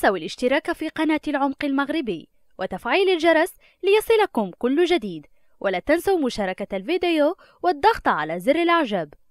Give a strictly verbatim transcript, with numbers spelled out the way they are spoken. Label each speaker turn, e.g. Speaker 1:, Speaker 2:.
Speaker 1: تنسوا الاشتراك في قناة العمق المغربي وتفعيل الجرس ليصلكم كل جديد، ولا تنسوا مشاركة الفيديو والضغط على زر الإعجاب.